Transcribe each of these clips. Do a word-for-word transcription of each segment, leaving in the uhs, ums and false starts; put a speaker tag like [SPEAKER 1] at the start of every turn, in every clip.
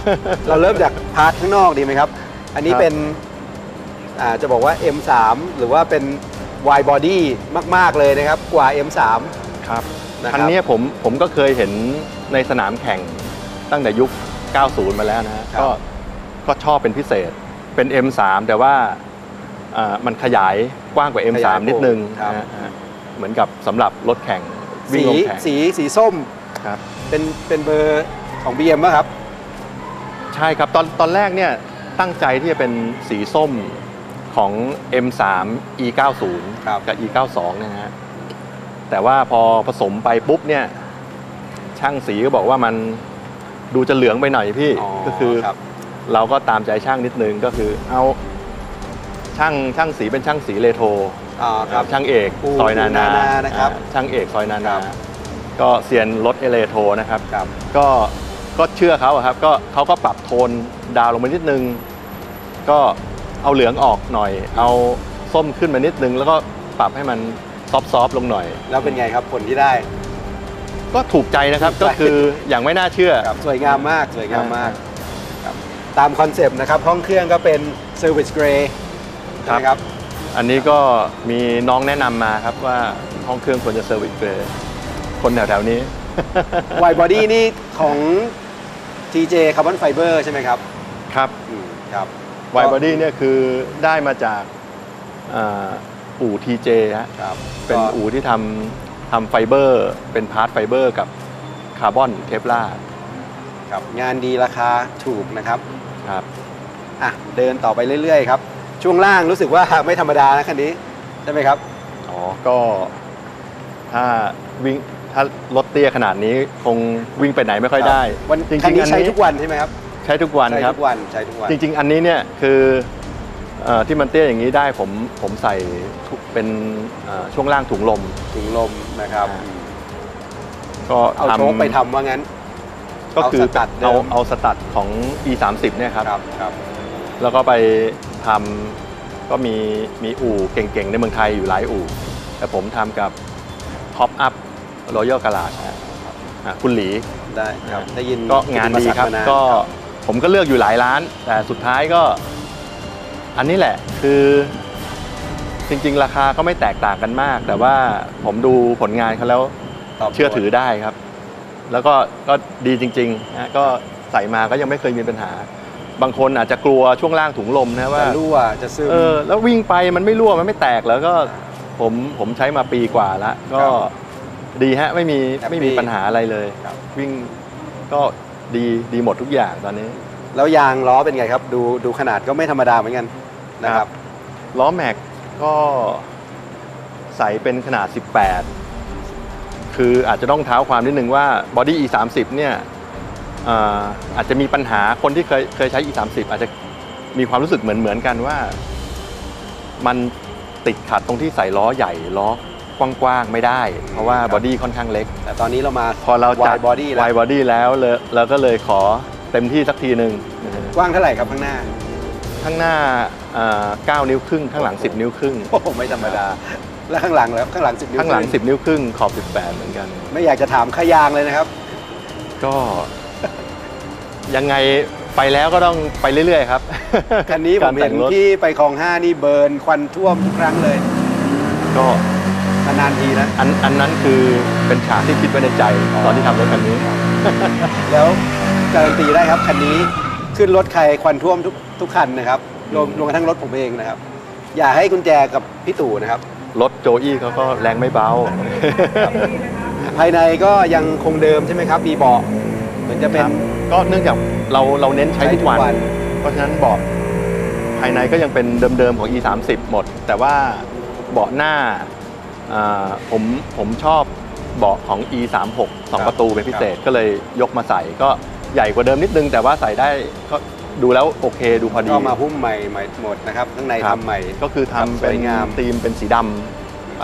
[SPEAKER 1] เราเริ่มจากพาร์ทข้างนอกดีไหมครับอันนี้เป็นอ่าจะบอกว่า เอ็ม สาม หรือว่าเป็น wide body มากๆเลยนะครับกว่า เอ็ม สาม
[SPEAKER 2] ครับคันนี้ผมผมก็เคยเห็นในสนามแข่งตั้งแต่ยุค เก้าสิบ มาแล้วนะก็ก็ชอบเป็นพิเศษเป็น เอ็ม สาม แต่ว่ามันขยายกว้างกว่า เอ็ม สาม นิดนึงนะเหมือนกับสำหรับรถแข่งวิ่งลงแข่ง
[SPEAKER 1] สีสีส้ม
[SPEAKER 2] ครับ
[SPEAKER 1] เป็นเป็นเบอร์ของ บี เอ็ม ป่ะครับ
[SPEAKER 2] ใช่ครับตอนตอนแรกเนี่ยตั้งใจที่จะเป็นสีส้มของ เอ็ม สาม อี เก้าสิบ กับ อี เก้าสิบสอง นะฮะแต่ว่าพอผสมไปปุ๊บเนี่ยช่างสีก็บอกว่ามันดูจะเหลืองไปหน่อยพี่ก็คือเราก็ตามใจช่างนิดนึงก็คือเอาช่างช่างสีเป็นช่างสีเรโทรช่างเอกซอยนานานะครับช่างเอกซอยนานาก็เซียนรถเอเลโทรนะครับก็ก็เชื่อเขาครับก็เขาก็ปรับโทนดาวลงมานิดนึงก็เอาเหลืองออกหน่อยเอาส้มขึ้นมานิดนึงแล้วก็ปรับให้มันซอฟต์ๆลงหน่อย
[SPEAKER 1] แล้วเป็นไงครับผลที่ได้
[SPEAKER 2] ก็ถูกใจนะครับก็คืออย่างไม่น่าเชื่อ
[SPEAKER 1] สวยงามมากสวยงามมากตามคอนเซปต์นะครับห้องเครื่องก็เป็น Service Grey
[SPEAKER 2] ครับอันนี้ก็มีน้องแนะนำมาครับว่าห้องเครื่องควรจะ Service Grey คนแถวๆนี้
[SPEAKER 1] Wide Body นี่ของ ที เจ Carbon Fiber ใช่ไหมครับ
[SPEAKER 2] ครับ
[SPEAKER 1] ครับ
[SPEAKER 2] Wide Body เนี่ยคือได้มาจากอู่ ที เจ ฮะเป็นอู่ที่ทำทำไฟเบอร์เป็นพาร์ทไฟเบอร์กับคาร์บอนเคปลาร์
[SPEAKER 1] ครับงานดีราคาถูกนะครับ
[SPEAKER 2] ครับ
[SPEAKER 1] อ่ะเดินต่อไปเรื่อยๆครับช่วงล่างรู้สึกว่าไม่ธรรมดานะคันนี้ใช่ไหมครับ
[SPEAKER 2] อ๋อก็ถ้าวิ่งถ้ารถเตี้ยขนาดนี้คงวิ่งไปไหนไม่ค่อยได้
[SPEAKER 1] จริงๆคันนี้ใช้ทุกวันใช่ไหมครับ
[SPEAKER 2] ใช้ทุกวันครับ
[SPEAKER 1] ใช้ทุกวันใช้ทุกวัน
[SPEAKER 2] จริงๆอันนี้เนี่ยคือที่มันเตี้ยอย่างนี้ได้ผมผมใส่เป็นช่วงล่างถุงลม
[SPEAKER 1] ถุงลมนะครับ
[SPEAKER 2] ก็
[SPEAKER 1] เอาโชคไปทำว่างั้น
[SPEAKER 2] ก็คือเอาเอาสตัดของ อี สามสิบ เนี่ยครับ
[SPEAKER 1] ครับ
[SPEAKER 2] แล้วก็ไปทำก็มีมีอู่เก่งๆในเมืองไทยอยู่หลายอู่แต่ผมทำกับ Top Up Royal Garage คุณหลี
[SPEAKER 1] ได้ครับได้ยิน
[SPEAKER 2] ก็งานดีครับก็ผมก็เลือกอยู่หลายร้านแต่สุดท้ายก็อันนี้แหละคือจริงๆราคาก็ไม่แตกต่างกันมากแต่ว่าผมดูผลงานเขาแล้วเชื่อถือได้ครับแล้วก็ก็ดีจริงๆนะก็ใส่มาก็ยังไม่เคยมีปัญหาบางคนอาจจะกลัวช่วงล่างถุงลมนะว่า
[SPEAKER 1] รั่วจะซึม
[SPEAKER 2] เออแล้ววิ่งไปมันไม่รั่วมันไม่แตกแล้วก็ผมผมใช้มาปีกว่าแล้วก็ดีฮะไม่มีไม่มีปัญหาอะไรเลยวิ่งก็ดีดีหมดทุกอย่างตอนนี้
[SPEAKER 1] แล้วยางล้อเป็นไงครับดูดูขนาดก็ไม่ธรรมดาเหมือนกันนะครับ
[SPEAKER 2] ล้อแม็กก็ใส่เป็นขนาดสิบแปดคืออาจจะต้องเท้าความนิดนึงว่า Body อี สามสิบ เนี่ยอาจจะมีปัญหาคนที่เคยเคยใช้ อี สามสิบ อาจจะมีความรู้สึกเหมือนเหมือนกันว่ามันติดขัดตรงที่ใส่ล้อใหญ่ล้อกว้างๆไม่ได้เพราะว่าบอดี้ค่อนข้างเล็ก
[SPEAKER 1] แต่ตอนนี้เรามา
[SPEAKER 2] พอเราจัด
[SPEAKER 1] Wide Body แล้ว
[SPEAKER 2] Wide Body แล้วเราก็เลยขอเต็มที่สักทีหนึ่ง
[SPEAKER 1] กว้างเท่าไหร่ครับข้างหน้า
[SPEAKER 2] ข้างหน้าเก้านิ้วครึ่งข้างหลังสิบนิ้วครึ่ง
[SPEAKER 1] โอ้โหไม่ธรรมดาแล้วข้างหลังแล้วข้างหลังสิบนิ้ว
[SPEAKER 2] ข้างหลังสิบนิ้วครึ่งขอบสิบแปดเหมือนกัน
[SPEAKER 1] ไม่อยากจะถามขยางเลยนะครับ
[SPEAKER 2] ก็ยังไงไปแล้วก็ต้องไปเรื่อยๆครับ
[SPEAKER 1] คันนี้ผมเห็นที่ไปคลองห้านี่เบิร์นควันท่วมทุกครั้งเลย
[SPEAKER 2] ก็
[SPEAKER 1] นานทีนะ
[SPEAKER 2] อันอันนั้นคือเป็นฉากที่คิดไว้ในใจตอนที่ทำรถคันนี้
[SPEAKER 1] แล้วการันตีได้ครับคันนี้ขึ้นรถใครควันท่วมทุกทุกคันนะครับรวมรวมกระทั่งรถผมเองนะครับอย่าให้กุญแจกับพี่ตู่นะครับ
[SPEAKER 2] รถโจอี้เขาก็แรงไม่เบา
[SPEAKER 1] ภายในก็ยังคงเดิมใช่ไหมครับมีเบาะเหมือนจะเป็น
[SPEAKER 2] ก็เนื่องจากเราเราเน้นใช้ทุกวันเพราะฉะนั้นเบาะภายในก็ยังเป็นเดิมๆของ อี สามสิบ หมดแต่ว่าเบาะหน้าผมผมชอบเบาะของ อี สามสิบหก สองประตูเป็นพิเศษก็เลยยกมาใส่ก็ใหญ่กว่าเดิมนิดนึงแต่ว่าใส่ได้ก็ดูแล้วโอเคดูพอดี
[SPEAKER 1] ก็มาหุ้มใหม่ใหม่หมดนะครับข้างในทำใหม่
[SPEAKER 2] ก็คือทำเป็นธีมเป็นสีดำไป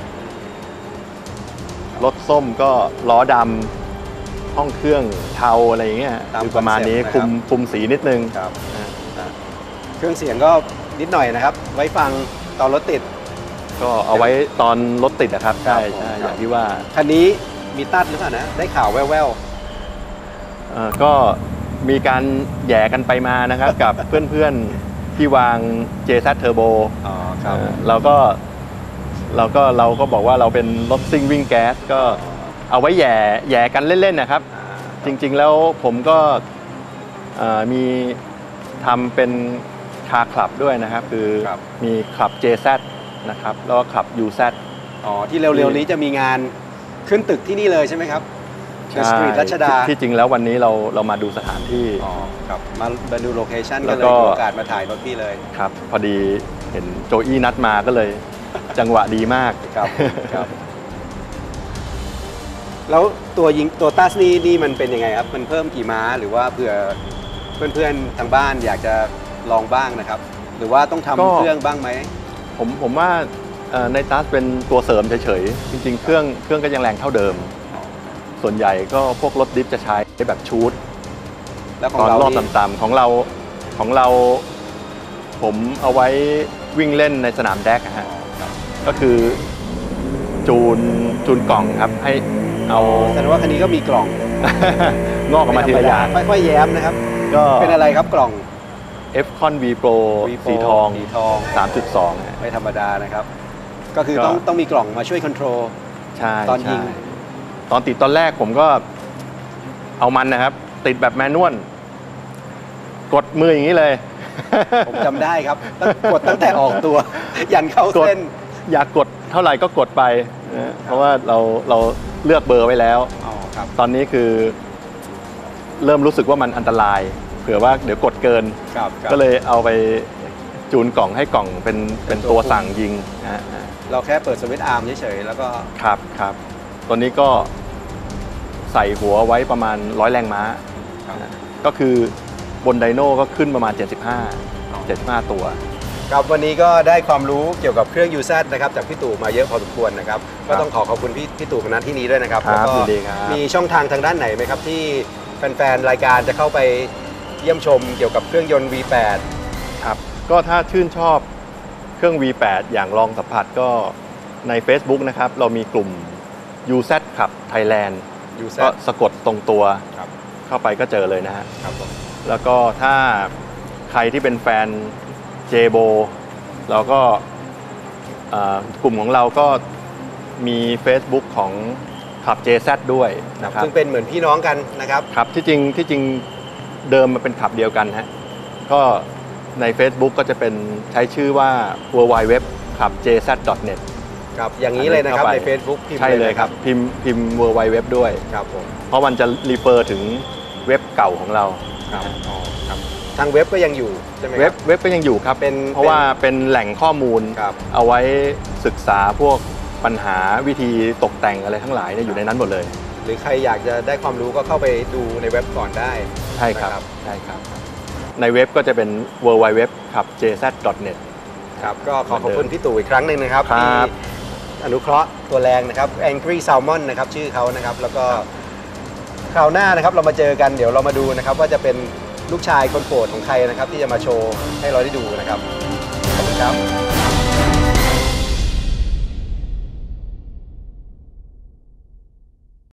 [SPEAKER 2] รถส้มก็ล้อดำห้องเครื่องเทาอะไรอย่างเงี้ยประมาณนี้คุมคุมสีนิดนึง
[SPEAKER 1] เครื่องเสียงก็นิดหน่อยนะครับไว้ฟังตอนรถติด
[SPEAKER 2] ก็เอาไว้ตอนรถติดนะครับใช่ใช่อย่างที่ว่า
[SPEAKER 1] คันนี้มีตัดหรือเปล่านะได้ข่าวแว่ว
[SPEAKER 2] ๆก็มีการแย่กันไปมานะครับ กับเพื่อนๆที่วาง เจ แซด Turbo
[SPEAKER 1] อ๋อครับ
[SPEAKER 2] เอ่อเราก็เราก็เราก็บอกว่าเราเป็นรถซิ่งวิ่งแก๊สก็เอาไว้แย่แย่กันเล่นๆนะครับ จริงๆแล้วผมก็เอ่อมีทำเป็นคาร์คลับด้วยนะครับคือ
[SPEAKER 1] ครับ
[SPEAKER 2] มีคลับ เจ แซด นะครับแล้วก็คลับ ยู แซด
[SPEAKER 1] อ๋อที่เร็วๆนี้จะมีงานขึ้นตึกที่นี่เลยใช่ไหมครับในสตรีทรัชดา
[SPEAKER 2] ที่จริงแล้ววันนี้เราเรามาดูสถานที่
[SPEAKER 1] อ๋อครับมามาดูโลเคชั่น
[SPEAKER 2] แล้
[SPEAKER 1] ก็
[SPEAKER 2] ว
[SPEAKER 1] เล
[SPEAKER 2] ก็
[SPEAKER 1] ยมีโอกาสมาถ่ายรถพี่เลย
[SPEAKER 2] ครับ พอดีเห็นโจอี้นัดมาก็เลย จังหวะดีมาก
[SPEAKER 1] ครับครับ แล้วตัวยิงตัวตัสนี่นี่มันเป็นยังไงครับ มันเพิ่มกี่ม้าหรือว่าเผื่อเพื่อนๆทางบ้านอยากจะลองบ้างนะครับ หรือว่าต้อง
[SPEAKER 2] ก็
[SPEAKER 1] ทำเครื่องบ้างไหม
[SPEAKER 2] ผมผมว่าเอ่อในตัสเป็นตัวเสริมเฉยๆ จริงๆ เครื่องเครื่องก็ยังแรงเท่าเดิม ส่วนใหญ่ก็พวกรถดิฟจะใช้แบบชูด
[SPEAKER 1] แล้วขอ
[SPEAKER 2] ต
[SPEAKER 1] ง
[SPEAKER 2] อน
[SPEAKER 1] เรา
[SPEAKER 2] รอบ
[SPEAKER 1] นี่
[SPEAKER 2] ต่ำๆของเราของเรา ผมเอาไว้วิ่งเล่นในสนามแดกนะฮะก็คือจูนจูนกล่องครับ ให้เอา
[SPEAKER 1] แสดงว่าคันนี้ก็มีกล่อง
[SPEAKER 2] งอกออกมาทีละอย่าง
[SPEAKER 1] ค่อยๆแย้มนะครับ
[SPEAKER 2] ก็
[SPEAKER 1] เป็นอะไรครับกล่อง
[SPEAKER 2] F-Con V Pro
[SPEAKER 1] V Pro
[SPEAKER 2] สีทอง
[SPEAKER 1] สีทอง
[SPEAKER 2] สามจุดสอง
[SPEAKER 1] ไม่ธรรมดานะครับ ก็คือ
[SPEAKER 2] ก็
[SPEAKER 1] ต้องต้องมีกล่องมาช่วยคอนโทรล
[SPEAKER 2] ใช่
[SPEAKER 1] ตอนยิง
[SPEAKER 2] ใช่ตอนติดตอนแรกผมก็เอามันนะครับ ติดแบบแมนนวลกดมืออย่างนี้เลย
[SPEAKER 1] ผมจำได้ครับตั้งกดตั้งแต่ออกตัว ยันเข้าก
[SPEAKER 2] ด
[SPEAKER 1] เส้น
[SPEAKER 2] อยากกดเท่าไหร่ก็กดไปนะเพราะว่าเราเราเลือกเบอร์ไว้แล้ว
[SPEAKER 1] อ๋อครับ
[SPEAKER 2] ตอนนี้คือเริ่มรู้สึกว่ามันอันตราย เผื่อว่าเดี๋ยวกดเกิน
[SPEAKER 1] ครับครับ
[SPEAKER 2] ก็เลยเอาไปจูนกล่องให้กล่องเป็นเป็น
[SPEAKER 1] เป็นตั
[SPEAKER 2] ตัว
[SPEAKER 1] ว
[SPEAKER 2] สั่งยิงนะฮะ
[SPEAKER 1] เราแค่เปิดสวิตช์อาร์มเฉยๆแล้วก็
[SPEAKER 2] ครับครับตัวนี้ก็ใส่หัวไว้ประมาณร้อยแรงม้า
[SPEAKER 1] ครับ
[SPEAKER 2] นะก็คือบนไดโน่ก็ขึ้นประมาณ เจ็ดสิบห้า เจ็ดสิบห้า ตัว
[SPEAKER 1] ครับวันนี้ก็ได้ความรู้เกี่ยวกับเครื่อง ยู แซด นะครับจากพี่ตู่มาเยอะพอสมควรนะครับ ก็ต้องขอขอบคุณพี่พี่ตู่มาณที่นี้ด้วยนะครับ
[SPEAKER 2] ครับ
[SPEAKER 1] แล้วก็
[SPEAKER 2] ยินดีครับ
[SPEAKER 1] มีช่องทางทางด้านไหนไหมครับที่แฟนๆรายการจะเข้าไปเยี่ยมชมเกี่ยวกับเครื่องยนต์ วี แปด
[SPEAKER 2] ครับก็ถ้าชื่นชอบเครื่อง วี แปด อย่างลองสัมผัสก็ใน Facebook นะครับ เรามีกลุ่ม ยู แซด Club Thailand
[SPEAKER 1] ยู แซ
[SPEAKER 2] ก็
[SPEAKER 1] ด
[SPEAKER 2] สะกดตรงตัว
[SPEAKER 1] ครับ
[SPEAKER 2] เข้าไปก็เจอเลยนะฮะ
[SPEAKER 1] ครับผม
[SPEAKER 2] แล้วก็ถ้าใครที่เป็นแฟน เจ โบ เราก็เอ่อกลุ่มของเราก็มี Facebook ของขับ เจ แซด ด้วยนะครับ
[SPEAKER 1] ซึ่งเป็นเหมือนพี่น้องกันนะครับ
[SPEAKER 2] ครับที่จริงที่จริงเดิมมันเป็นขับเดียวกันฮะก็ใน Facebook ก็จะเป็นใช้ชื่อว่า ดับเบิลยู ดับเบิลยู ดับเบิลยู ดับเบิลยู ดอท ขับ เจ แซด ดอท เน็ต
[SPEAKER 1] ครับอย่างนี้เลยนะครับ
[SPEAKER 2] เข้า
[SPEAKER 1] ใน
[SPEAKER 2] ไป
[SPEAKER 1] Facebook พิมพ์
[SPEAKER 2] ใช่เลย
[SPEAKER 1] นะครับ
[SPEAKER 2] พิมพ์พิมพ์ ดับเบิลยู ดับเบิลยู ดับเบิลยู ด้วย
[SPEAKER 1] ครับผม
[SPEAKER 2] เพราะมันจะรีเฟอร์ถึงเว็บเก่าของเรา
[SPEAKER 1] ครับอ๋อครับทางเว็บก็ยังอยู่ใช่ไหมค
[SPEAKER 2] เว็
[SPEAKER 1] รั
[SPEAKER 2] บบ เว็บก็ยังอยู่ครับ
[SPEAKER 1] เป็น
[SPEAKER 2] เพราะว่าเป็นแหล่งข้อมูล
[SPEAKER 1] ครับ
[SPEAKER 2] เอาไว้ศึกษาพวกปัญหาวิธีตกแต่งอะไรทั้งหลายเนี่ยอยู่ในนั้นหมดเลย
[SPEAKER 1] หรือใครอยากจะได้ความรู้ก็เข้าไปดูในเว็บก่อนได้
[SPEAKER 2] ใช่ครับ
[SPEAKER 1] นะ
[SPEAKER 2] ใช่ครับ ในเว็บก็จะเป็น ดับเบิลยู ดับเบิลยู ดับเบิลยู ขับ เจ แซด ดอท เน็ต
[SPEAKER 1] ครับก็ขอขอบคุณพี่ตู่อีกครั้งหนึ่งนะครับ
[SPEAKER 2] ครั
[SPEAKER 1] ที่
[SPEAKER 2] บ
[SPEAKER 1] อนุเคราะห์ตัวแรงนะครับ Angry Salmon นะครับชื่อเขานะครับ แล้วก็คราวหน้านะครับเรามาเจอกันเดี๋ยวเรามาดูนะครับ ว่าจะเป็นลูกชายคนโปรดของใครนะครับ ที่จะมาโชว์ให้เราได้ดูนะครับขอบคุณครับ